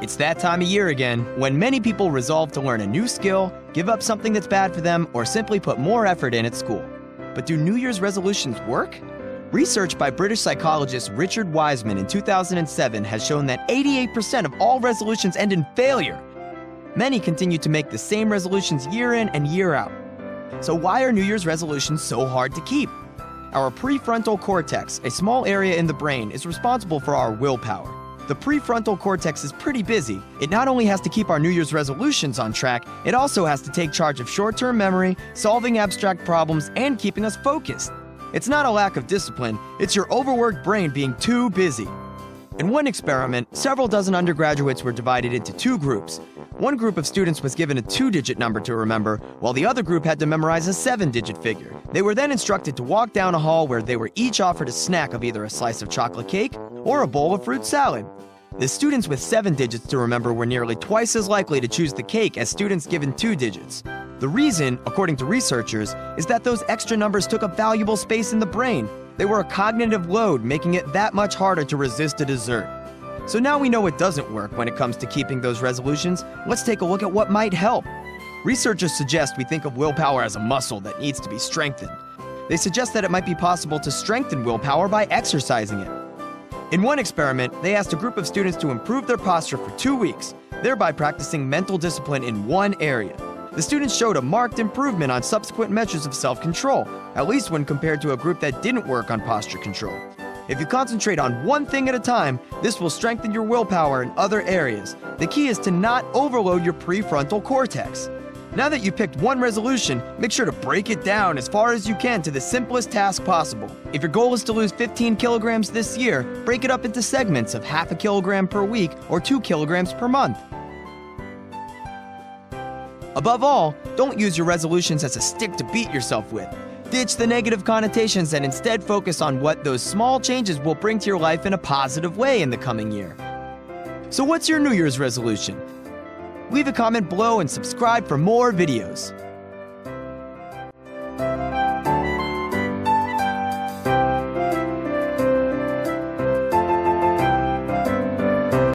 It's that time of year again, when many people resolve to learn a new skill, give up something that's bad for them, or simply put more effort in at school. But do New Year's resolutions work? Research by British psychologist Richard Wiseman in 2007 has shown that 88% of all resolutions end in failure. Many continue to make the same resolutions year in and year out. So why are New Year's resolutions so hard to keep? Our prefrontal cortex, a small area in the brain, is responsible for our willpower. The prefrontal cortex is pretty busy. It not only has to keep our New Year's resolutions on track, it also has to take charge of short-term memory, solving abstract problems, and keeping us focused. It's not a lack of discipline, it's your overworked brain being too busy. In one experiment, several dozen undergraduates were divided into two groups. One group of students was given a 2-digit number to remember, while the other group had to memorize a 7-digit figure. They were then instructed to walk down a hall where they were each offered a snack of either a slice of chocolate cake or a bowl of fruit salad. The students with 7 digits to remember were nearly twice as likely to choose the cake as students given 2 digits. The reason, according to researchers, is that those extra numbers took up valuable space in the brain. They were a cognitive load, making it that much harder to resist a dessert. So now we know it doesn't work when it comes to keeping those resolutions. Let's take a look at what might help. Researchers suggest we think of willpower as a muscle that needs to be strengthened. They suggest that it might be possible to strengthen willpower by exercising it. In one experiment, they asked a group of students to improve their posture for 2 weeks, thereby practicing mental discipline in one area. The students showed a marked improvement on subsequent measures of self-control, at least when compared to a group that didn't work on posture control. If you concentrate on one thing at a time, this will strengthen your willpower in other areas. The key is to not overload your prefrontal cortex. Now that you picked one resolution, make sure to break it down as far as you can to the simplest task possible. If your goal is to lose 15 kilograms this year, break it up into segments of half a kilogram per week or 2 kilograms per month. Above all, don't use your resolutions as a stick to beat yourself with. Ditch the negative connotations and instead focus on what those small changes will bring to your life in a positive way in the coming year. So what's your New Year's resolution? Leave a comment below and subscribe for more videos.